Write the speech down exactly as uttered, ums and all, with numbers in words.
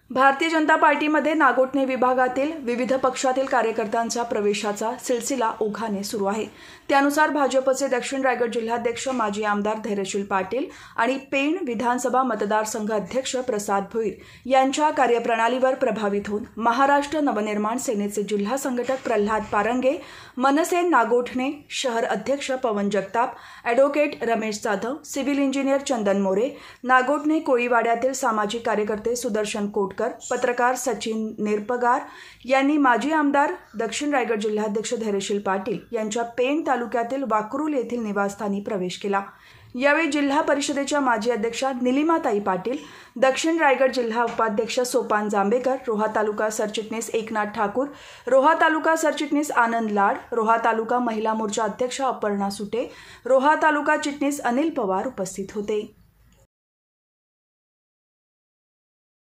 भारतीय जनता पार्टीमध्ये नागोठणे विभागातील विविध पक्षातील कार्यकर्त्यांच्या प्रवेशाचा सिलसिला ओघाने सुरू आहे। त्यानुसार भाजपचे दक्षिण रायगड जिल्हाध्यक्ष माजी आमदार धैर्यशील पाटील आणि पेण विधानसभा मतदारसंघ अध्यक्ष प्रसाद भोईर यांच्या कार्यप्रणालीवर प्रभावित होऊन महाराष्ट्र नवनिर्माण सेनेचे जिल्हा संघटक प्रल्हाद पारंगे, मनसे नागोठणे शहर अध्यक्ष Pawan Jagtap, advocate Ramesh Jadhav, civil engineer Chandan More, Nagothane कोळीवाड्यातील सामाजिक कार्यकर्ते सुदर्शन कोटकर, पत्रकार सचिन निरपगार यांनी माजी आमदार दक्षिण रायगड जिल्हाध्यक्ष धैर्यशील पाटील यांच्या पेण तालुक्यातील वाकरुल येथील निवासस्थानी प्रवेश केला। यावेळी जिल्हा परिषदेच्या माजी अध्यक्षा निलिमाताई पाटील, दक्षिण रायगड जिल्हा उपाध्यक्ष सोपान जांभेकर, रोहा तालुका सरचिटणीस एकनाथ ठाकूर, रोहा तालुका सरचिटणीस आनंद लाड, रोहा तालुका महिला मोर्चा अध्यक्ष अपर्णा सुटे, रोहा तालुका चिटणीस अनिल पवार उपस्थित होते।